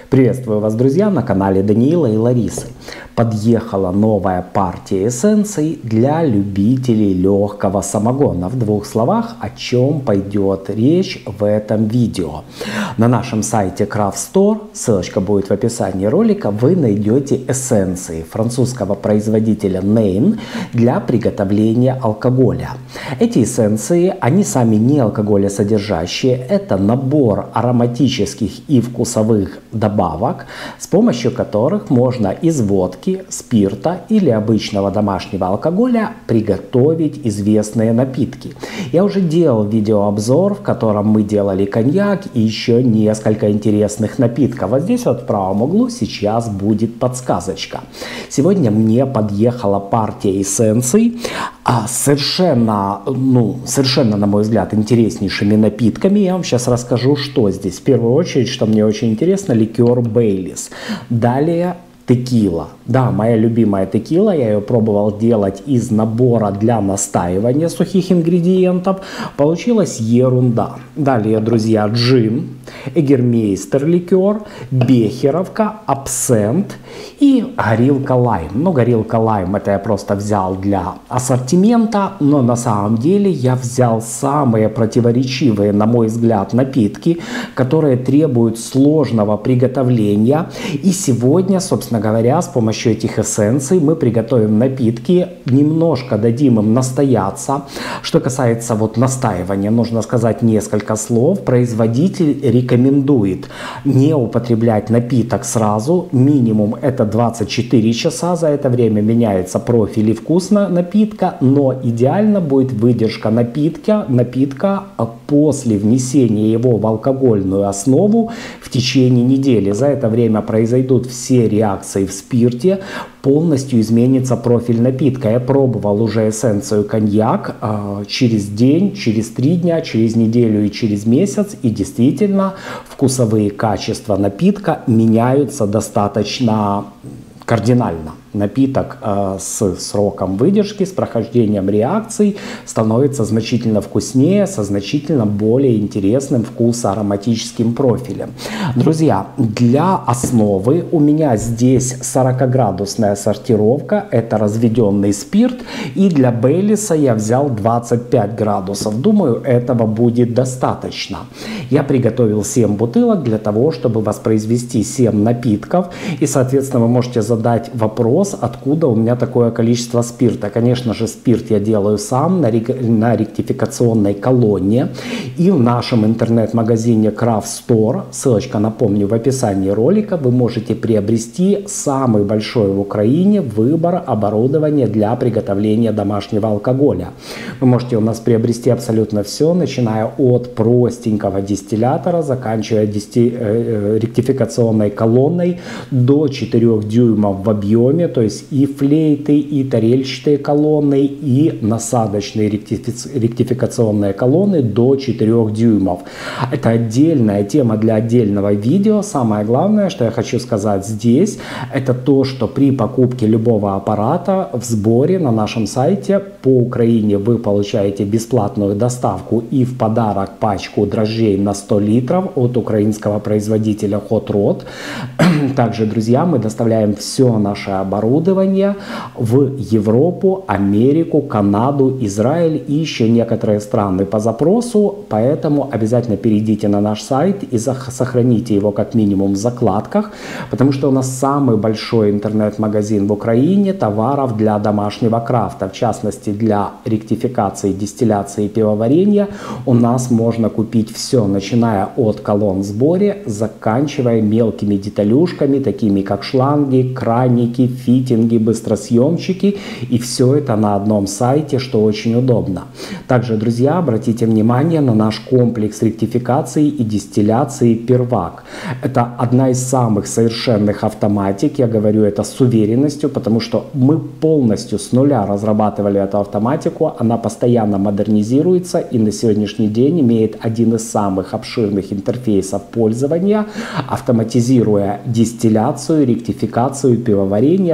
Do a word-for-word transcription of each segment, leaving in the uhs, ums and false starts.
Приветствую вас, друзья, на канале Даниила и Ларисы. Подъехала новая партия эссенций для любителей легкого самогона. В двух словах, о чем пойдет речь в этом видео. На нашем сайте Craft Store, ссылочка будет в описании ролика, вы найдете эссенции французского производителя Nain для приготовления алкоголя. Эти эссенции, они сами не алкоголесодержащие, это набор ароматических и вкусовых добавок, с помощью которых можно из водки, спирта или обычного домашнего алкоголя приготовить известные напитки. Я уже делал видеообзор, в котором мы делали коньяк и еще несколько интересных напитков. Вот здесь вот в правом углу сейчас будет подсказочка. Сегодня мне подъехала партия эссенций а совершенно, ну, совершенно, на мой взгляд, интереснейшими напитками. Я вам сейчас расскажу, что здесь. В первую очередь, что мне очень интересно, ликер Бейлис. Далее текила. Да, моя любимая текила, я ее пробовал делать из набора для настаивания сухих ингредиентов. Получилась ерунда. Далее, друзья, джин, эгермейстер ликер, бехеровка, абсент и горилка лайм. Ну, горилка лайм это я просто взял для ассортимента, но на самом деле я взял самые противоречивые, на мой взгляд, напитки, которые требуют сложного приготовления. И сегодня, собственно говоря, с помощью этих эссенций мы приготовим напитки, немножко дадим им настояться. Что касается вот настаивания, нужно сказать несколько слов. Производитель рекомендует не употреблять напиток сразу, минимум это двадцать четыре часа, за это время меняется профиль и вкус напитка, но идеально будет выдержка напитка, напитка после внесения его в алкогольную основу в течение недели. За это время произойдут все реакции в спирте, полностью изменится профиль напитка. Я пробовал уже эссенцию коньяк э, через день, через три дня, через неделю и через месяц, и действительно вкусовые качества напитка меняются достаточно кардинально. Напиток э, с сроком выдержки, с прохождением реакций становится значительно вкуснее, со значительно более интересным вкусо-ароматическим профилем. Друзья, для основы у меня здесь сорокаградусная сортировка, это разведенный спирт, и для Бейлиса я взял двадцать пять градусов. Думаю, этого будет достаточно. Я приготовил семь бутылок для того, чтобы воспроизвести семь напитков, и, соответственно, вы можете задать вопрос, откуда у меня такое количество спирта. Конечно же, спирт я делаю сам на, на ректификационной колонне. И в нашем интернет-магазине Craft Store, ссылочка, напомню, в описании ролика, вы можете приобрести самый большой в Украине выбор оборудования для приготовления домашнего алкоголя. Вы можете у нас приобрести абсолютно все, начиная от простенького дистиллятора, заканчивая дисти, э, ректификационной колонной до четырёх дюймов в объеме, то есть и флейты, и тарельчатые колонны, и насадочные ректифи- ректификационные колонны до четырёх дюймов. Это отдельная тема для отдельного видео. Самое главное, что я хочу сказать здесь, это то, что при покупке любого аппарата в сборе на нашем сайте по Украине вы получаете бесплатную доставку и в подарок пачку дрожжей на сто литров от украинского производителя Hot Rod. Также, друзья, мы доставляем все наше оборудование в Европу, Америку, Канаду, Израиль и еще некоторые страны по запросу, поэтому обязательно перейдите на наш сайт и сохраните его как минимум в закладках, потому что у нас самый большой интернет-магазин в Украине товаров для домашнего крафта, в частности для ректификации, дистилляции и пивоварения. У нас можно купить все, начиная от колонн в сборе, заканчивая мелкими деталюшками, такими как шланги, краники, фитинги, быстросъемчики, и все это на одном сайте, что очень удобно. Также, друзья, обратите внимание на наш комплекс ректификации и дистилляции Первак. Это одна из самых совершенных автоматик, я говорю это с уверенностью, потому что мы полностью с нуля разрабатывали эту автоматику, она постоянно модернизируется и на сегодняшний день имеет один из самых обширных интерфейсов пользования, автоматизируя дистилляцию, ректификацию, пивоварение,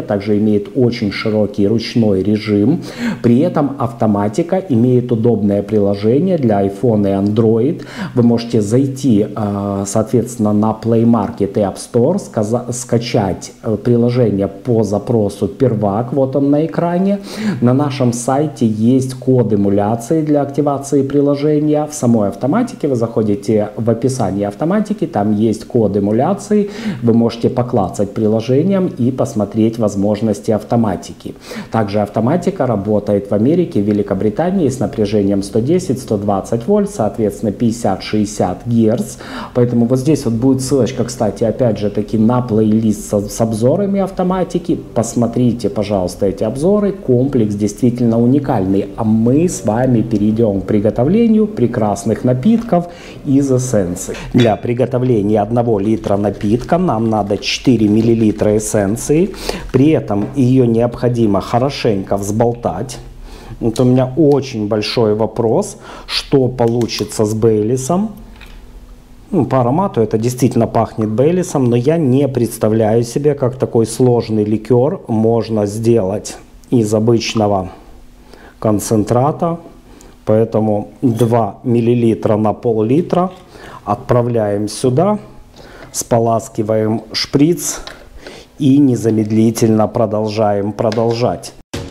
также имеет очень широкий ручной режим. При этом автоматика имеет удобное приложение для iPhone и Android. Вы можете зайти, соответственно, на Play Market и App Store, скачать приложение по запросу Первак, вот он на экране. На нашем сайте есть код эмуляции для активации приложения. В самой автоматике вы заходите в описание автоматики, там есть код эмуляции, вы можете поклацать приложением и посмотреть возможности автоматики. Также автоматика работает в Америке, в Великобритании с напряжением сто десять — сто двадцать вольт, соответственно пятьдесят — шестьдесят герц. Поэтому вот здесь вот будет ссылочка, кстати, опять же таки на плейлист с, с обзорами автоматики. Посмотрите, пожалуйста, эти обзоры. Комплекс действительно уникальный. А мы с вами перейдем к приготовлению прекрасных напитков из эссенции. Для приготовления одного литра напитка нам надо четыре миллилитра эссенции. При этом ее необходимо хорошенько взболтать. Вот у меня очень большой вопрос, что получится с Бейлисом. Ну, по аромату это действительно пахнет Бейлисом, но я не представляю себе, как такой сложный ликер можно сделать из обычного концентрата. Поэтому два миллилитра на пол-литра отправляем сюда, споласкиваем шприц и незамедлительно продолжаем продолжать.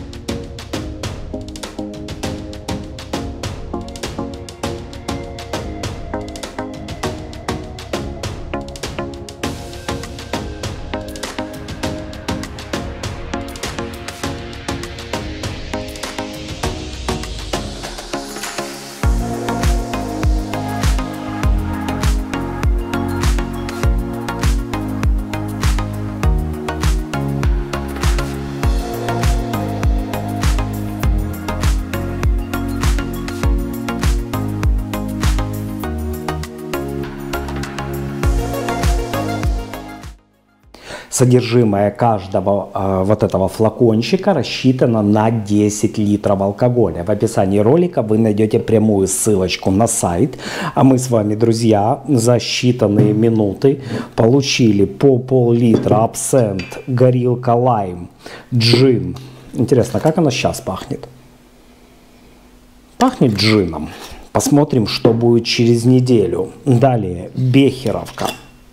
Содержимое каждого э, вот этого флакончика рассчитано на десять литров алкоголя. В описании ролика вы найдете прямую ссылочку на сайт. А мы с вами, друзья, за считанные минуты получили по пол-литра абсент, горилка лайм, джин. Интересно, как оно сейчас пахнет? Пахнет джином. Посмотрим, что будет через неделю. Далее бехеровка.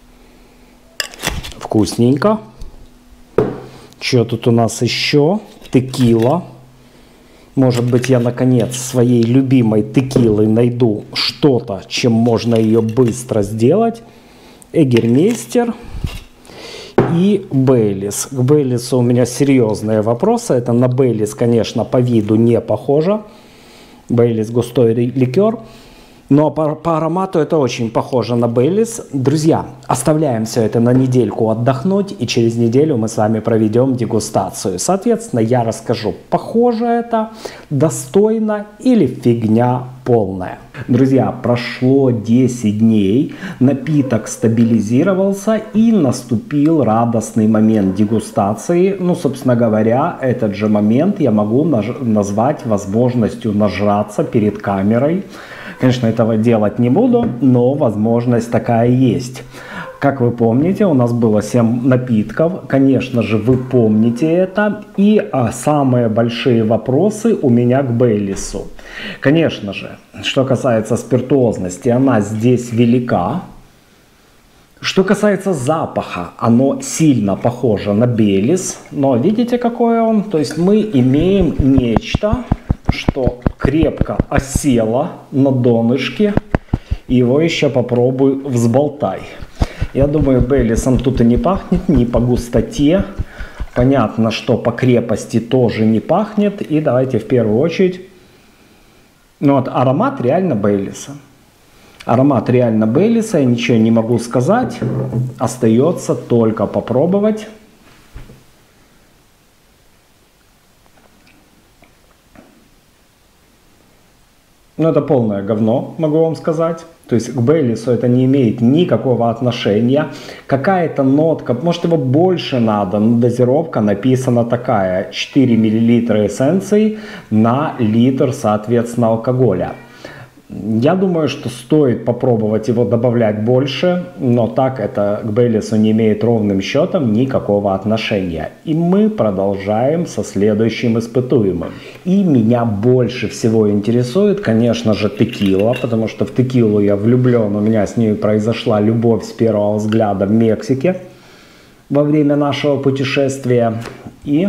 Вкусненько. Что тут у нас еще? Текила. Может быть, я наконец своей любимой текилой найду что-то, чем можно ее быстро сделать. Эгермейстер и Бейлис. К Бейлису у меня серьезные вопросы. Это на Бейлис, конечно, по виду не похоже. Бейлис густой ликер. Но по, по аромату это очень похоже на Бейлис. Друзья, оставляем все это на недельку отдохнуть, и через неделю мы с вами проведем дегустацию. Соответственно, я расскажу, похоже это, достойно или фигня полная. Друзья, прошло десять дней, напиток стабилизировался и наступил радостный момент дегустации. Ну, собственно говоря, этот же момент я могу назвать возможностью нажраться перед камерой. Конечно, этого делать не буду, но возможность такая есть. Как вы помните, у нас было семь напитков. Конечно же, вы помните это. И а, самые большие вопросы у меня к Бейлису. Конечно же, что касается спиртуозности, она здесь велика. Что касается запаха, оно сильно похоже на Бейлис. Но видите, какой он? То есть мы имеем нечто, что крепко осело на донышке. Его еще попробуй взболтай. Я думаю, Бейлисом тут и не пахнет, ни по густоте. Понятно, что по крепости тоже не пахнет. И давайте в первую очередь... Ну вот аромат реально Бейлиса. Аромат реально Бейлиса, я ничего не могу сказать. Остается только попробовать. Ну, это полное говно, могу вам сказать. То есть к Бейлису это не имеет никакого отношения. Какая-то нотка, может его больше надо, но дозировка написана такая. четыре миллилитра эссенции на литр, соответственно, алкоголя. Я думаю, что стоит попробовать его добавлять больше, но так это к Бейлису не имеет ровным счетом никакого отношения. И мы продолжаем со следующим испытуемым. И меня больше всего интересует, конечно же, текила, потому что в текилу я влюблен, у меня с ней произошла любовь с первого взгляда в Мексике во время нашего путешествия. И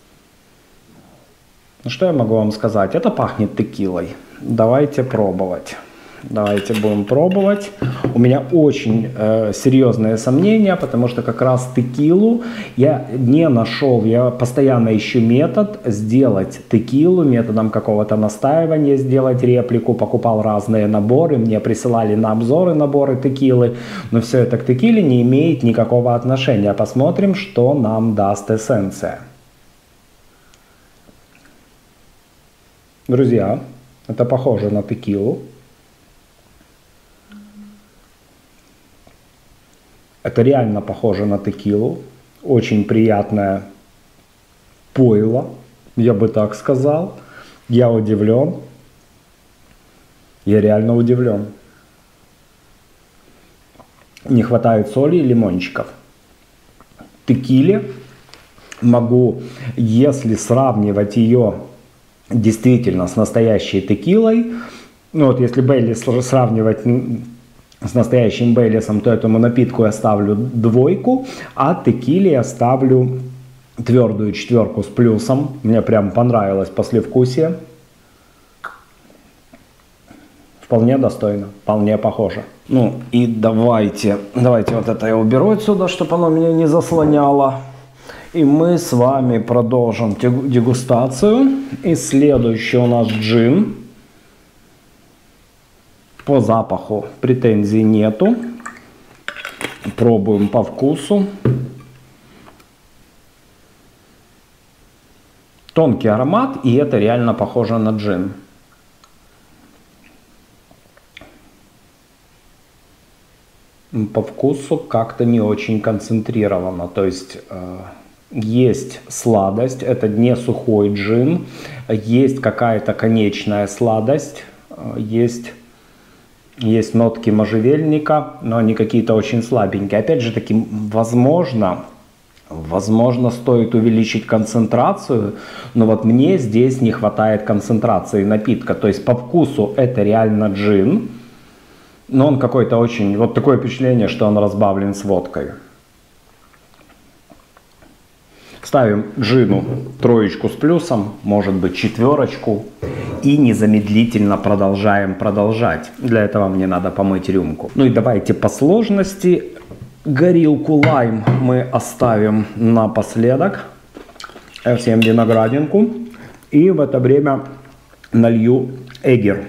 ну, что я могу вам сказать? Это пахнет текилой. Давайте пробовать. Давайте будем пробовать. У меня очень э, серьезные сомнения, потому что как раз текилу я не нашел. Я постоянно ищу метод сделать текилу, методом какого-то настаивания сделать реплику. Покупал разные наборы, мне присылали на обзоры наборы текилы. Но все это к текиле не имеет никакого отношения. Посмотрим, что нам даст эссенция. Друзья, это похоже на текилу. Это реально похоже на текилу. Очень приятное пойло, я бы так сказал. Я удивлен. Я реально удивлен. Не хватает соли и лимончиков. Текиле могу, если сравнивать ее действительно с настоящей текилой, ну вот если Бейлис сравнивать с настоящим Бейлисом, то этому напитку я ставлю двойку, а текиле я ставлю твердую четверку с плюсом. Мне прям понравилось послевкусие. Вполне достойно, вполне похоже. Ну и давайте, давайте вот это я уберу отсюда, чтобы оно меня не заслоняло. И мы с вами продолжим дегустацию. И следующий у нас джин. По запаху претензий нету. Пробуем по вкусу. Тонкий аромат, и это реально похоже на джин. По вкусу как-то не очень концентрировано. То есть э, есть сладость, это не сухой джин. Есть какая-то конечная сладость. Э, есть... Есть нотки можжевельника, но они какие-то очень слабенькие. Опять же таки, возможно, возможно, стоит увеличить концентрацию, но вот мне здесь не хватает концентрации напитка. То есть по вкусу это реально джин, но он какой-то очень... Вот такое впечатление, что он разбавлен с водкой. Ставим джину троечку с плюсом, может быть четверочку. И незамедлительно продолжаем продолжать. Для этого мне надо помыть рюмку. Ну и давайте по сложности. Горилку лайм мы оставим напоследок. эф семь виноградинку. И в это время налью эгер.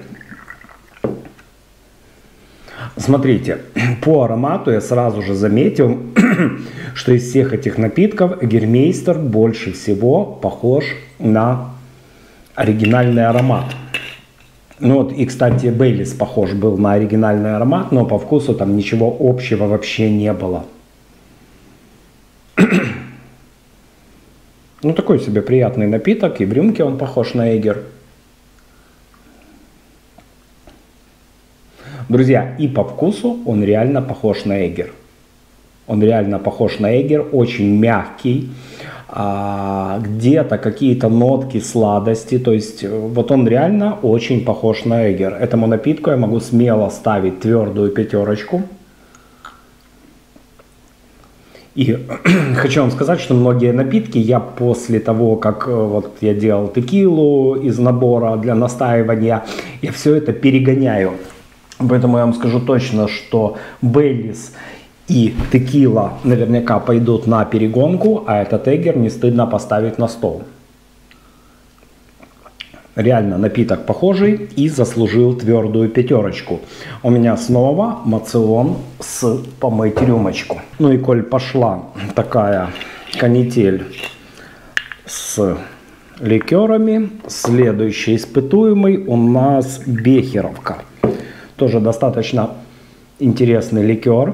Смотрите, по аромату я сразу же заметил, что из всех этих напитков эгермейстер больше всего похож на оригинальный аромат. Ну вот, и, кстати, Бейлис похож был на оригинальный аромат, но по вкусу там ничего общего вообще не было. Ну, такой себе приятный напиток, и в рюмке он похож на эгер. Друзья, и по вкусу он реально похож на эгер. Он реально похож на эгер, очень мягкий. А, где-то какие-то нотки сладости, то есть вот он реально очень похож на эгер. Этому напитку я могу смело ставить твердую пятерочку. И хочу вам сказать, что многие напитки я после того, как вот я делал текилу из набора для настаивания, я все это перегоняю. Поэтому я вам скажу точно, что Бейлис и текила наверняка пойдут на перегонку, а этот эгер не стыдно поставить на стол. Реально напиток похожий и заслужил твердую пятерочку. У меня снова моцион с помыть рюмочку. Ну и коль пошла такая канитель с ликерами, следующий испытуемый у нас бехеровка. Тоже достаточно интересный ликер.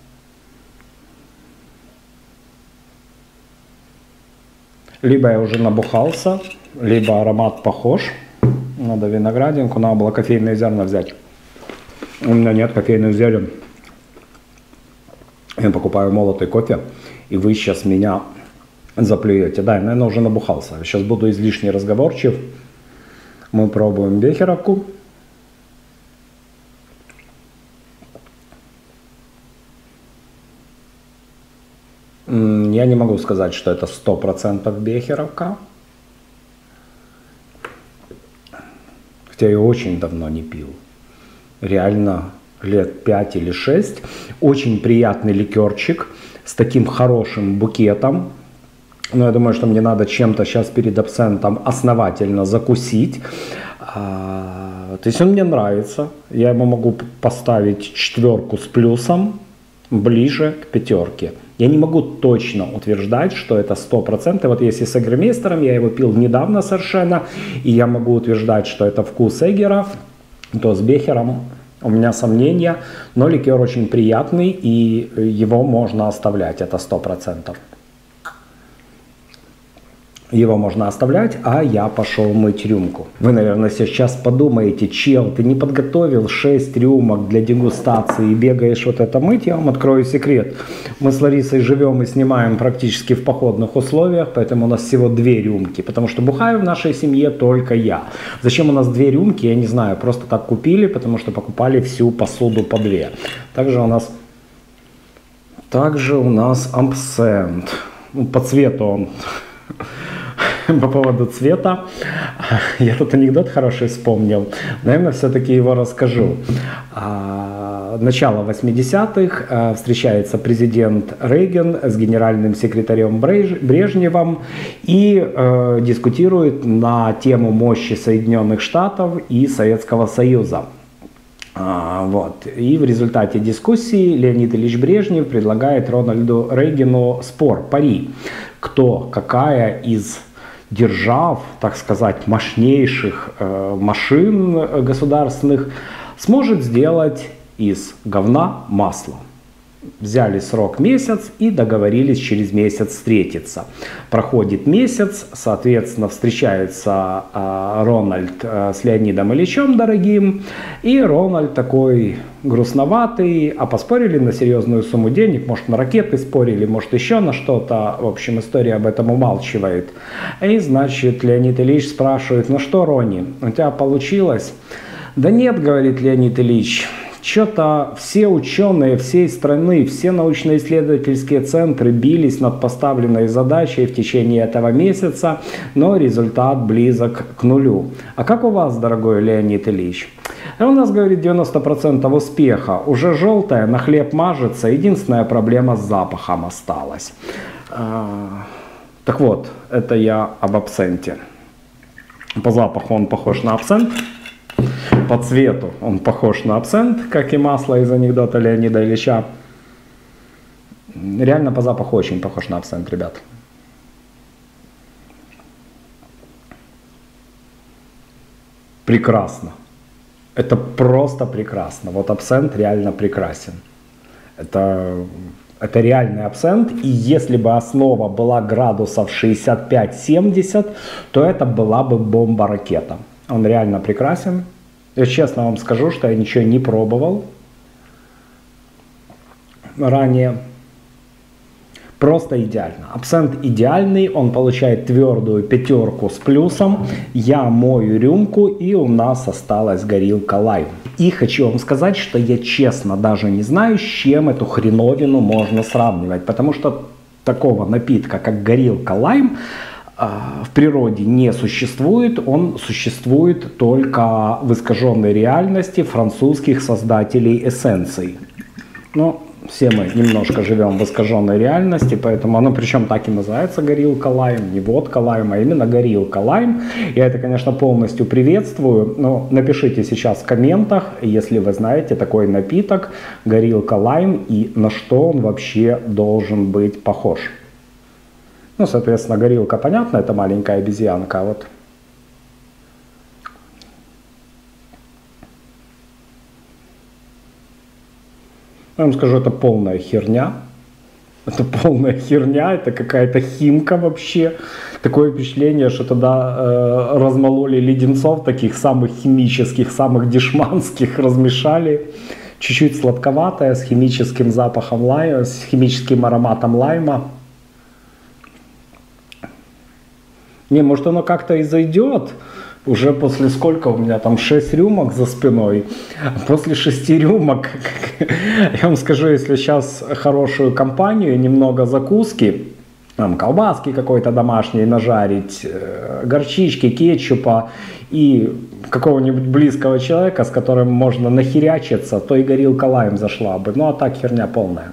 Либо я уже набухался, либо аромат похож. Надо виноградинку, надо было кофейные зерна взять. У меня нет кофейных зерен. Я покупаю молотый кофе, и вы сейчас меня заплюете. Да, я, наверное, уже набухался. Сейчас буду излишне разговорчив. Мы пробуем бехеровку. Я не могу сказать, что это сто процентов бехеровка. Хотя я очень давно не пил. Реально лет пять или шесть. Очень приятный ликерчик с таким хорошим букетом. Но я думаю, что мне надо чем-то сейчас перед абсентом основательно закусить. А, то есть он мне нравится. Я ему могу поставить четверку с плюсом, ближе к пятерке. Я не могу точно утверждать, что это сто процентов. Вот если с эггермейстером, я его пил недавно совершенно, и я могу утверждать, что это вкус эггера, то с бехером у меня сомнения. Но ликер очень приятный, и его можно оставлять, это сто процентов. Его можно оставлять, а я пошел мыть рюмку. Вы, наверное, сейчас подумаете: чел, ты не подготовил шесть рюмок для дегустации и бегаешь вот это мыть. Я вам открою секрет. Мы с Ларисой живем и снимаем практически в походных условиях, поэтому у нас всего две рюмки, потому что бухаю в нашей семье только я. Зачем у нас две рюмки, я не знаю, просто так купили, потому что покупали всю посуду по две. Также у нас, также у нас абсент. По цвету он... По поводу цвета, я тут анекдот хороший вспомнил, наверное, все-таки его расскажу. Начало восьмидесятых, встречается президент Рейган с генеральным секретарем Брежневым и дискутирует на тему мощи Соединенных Штатов и Советского Союза. Вот. И в результате дискуссии Леонид Ильич Брежнев предлагает Рональду Рейгану спор, пари, кто, какая из держав, так сказать, мощнейших э, машин государственных сможет сделать из говна масло. Взяли срок месяц и договорились через месяц встретиться. Проходит месяц, соответственно, встречается э, Рональд э, с Леонидом Ильичем дорогим, и Рональд такой грустноватый, а поспорили на серьезную сумму денег, может на ракеты спорили, может еще на что-то, в общем, история об этом умалчивает. И, значит, Леонид Ильич спрашивает: ну что, Рони, у тебя получилось? Да нет, говорит Леонид Ильич, что-то все ученые всей страны, все научно-исследовательские центры бились над поставленной задачей в течение этого месяца, но результат близок к нулю. А как у вас, дорогой Леонид Ильич? А у нас, говорит, девяносто процентов успеха. Уже желтое, на хлеб мажется, единственная проблема с запахом осталась. Так вот, это я об абсенте. По запаху он похож на абсент. По цвету он похож на абсент, как и масло из анекдота Леонида Ильича. Реально по запаху очень похож на абсент, ребят. Прекрасно. Это просто прекрасно. Вот абсент реально прекрасен. Это, это реальный абсент. И если бы основа была градусов шестьдесят пять семьдесят, то это была бы бомба-ракета. Он реально прекрасен. Я честно вам скажу, что я ничего не пробовал ранее. Просто идеально. Абсент идеальный, он получает твердую пятерку с плюсом. Я мою рюмку, и у нас осталась горилка лайм. И хочу вам сказать, что я честно даже не знаю, с чем эту хреновину можно сравнивать. Потому что такого напитка, как горилка лайм, в природе не существует, он существует только в искаженной реальности французских создателей эссенций. Но все мы немножко живем в искаженной реальности, поэтому оно причем так и называется горилка лайм, не водка лайм, а именно горилка лайм. Я это, конечно, полностью приветствую, но напишите сейчас в комментах, если вы знаете такой напиток, горилка лайм, и на что он вообще должен быть похож. Ну, соответственно, горилка, понятно, это маленькая обезьянка, а вот я вам скажу, это полная херня. Это полная херня, это какая-то химка вообще. Такое впечатление, что тогда э, размололи леденцов таких самых химических, самых дешманских, размешали. Чуть-чуть сладковатое, с химическим запахом лайма, с химическим ароматом лайма. Не, может оно как-то и зайдет. Уже после сколько у меня там шесть рюмок за спиной. После шести рюмок, я вам скажу, если сейчас хорошую компанию, немного закуски, там колбаски какой-то домашней нажарить, горчички, кетчупа и какого-нибудь близкого человека, с которым можно нахерячиться, то и горилка лайм зашла бы. Ну а так херня полная.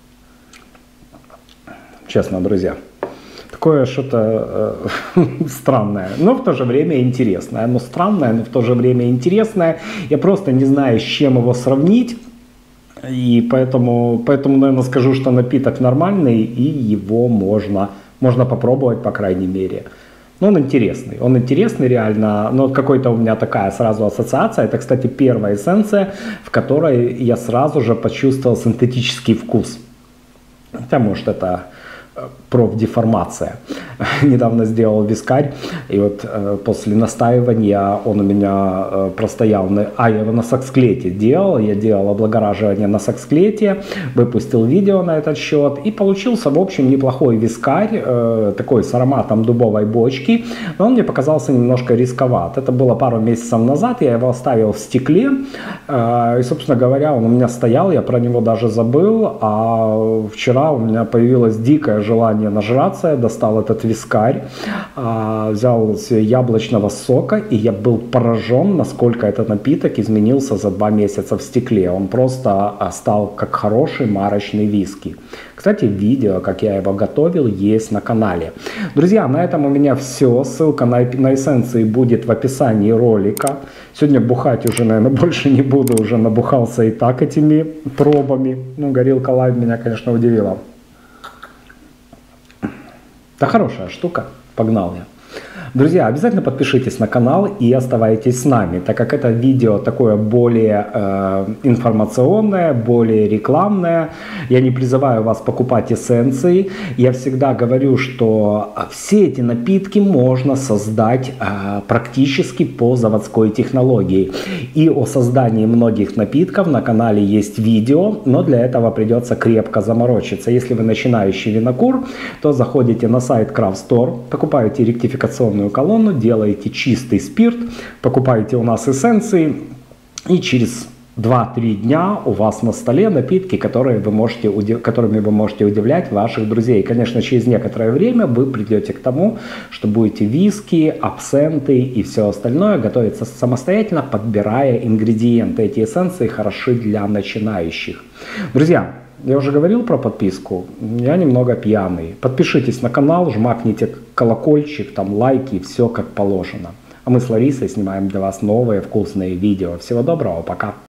Честно, друзья. Такое что-то э, странное, но в то же время интересное. Оно странное, но в то же время интересное. Я просто не знаю, с чем его сравнить. И поэтому, поэтому, наверное, скажу, что напиток нормальный, и его можно, можно попробовать, по крайней мере. Но он интересный. Он интересный реально. Но вот какой-то у меня такая сразу ассоциация. Это, кстати, первая эссенция, в которой я сразу же почувствовал синтетический вкус. Хотя, может, это профдеформация. Недавно сделал вискарь, и вот э, после настаивания он у меня э, простоял, на, а я его на саксклете делал, я делал облагораживание на саксклете, выпустил видео на этот счет, и получился, в общем, неплохой вискарь, э, такой с ароматом дубовой бочки, но он мне показался немножко рисковат. Это было пару месяцев назад, я его оставил в стекле, э, и, собственно говоря, он у меня стоял, я про него даже забыл, а вчера у меня появилась дикая желание нажраться, я достал этот вискарь, взял яблочного сока, и я был поражен, насколько этот напиток изменился за два месяца в стекле. Он просто стал как хороший марочный виски. Кстати, видео, как я его готовил, есть на канале. Друзья, на этом у меня все. Ссылка на, на эссенции будет в описании ролика. Сегодня бухать уже, наверное, больше не буду, уже набухался и так этими пробами. Ну, горилка лайм меня, конечно, удивила. Это хорошая штука, погнал я. Друзья, обязательно подпишитесь на канал и оставайтесь с нами, так как это видео такое более э, информационное, более рекламное. Я не призываю вас покупать эссенции. Я всегда говорю, что все эти напитки можно создать э, практически по заводской технологии. И о создании многих напитков на канале есть видео, но для этого придется крепко заморочиться. Если вы начинающий винокур, то заходите на сайт Craft Store, покупаете ректификационную колонну, делаете чистый спирт, покупаете у нас эссенции, и через два-три дня у вас на столе напитки, которые вы можете, которыми вы можете удивлять ваших друзей. Конечно, через некоторое время вы придете к тому, что будете виски, абсенты и все остальное готовиться самостоятельно, подбирая ингредиенты. Эти эссенции хороши для начинающих. Друзья, я уже говорил про подписку, я немного пьяный. Подпишитесь на канал, жмакните колокольчик, там лайки, все как положено. А мы с Ларисой снимаем для вас новые вкусные видео. Всего доброго, пока!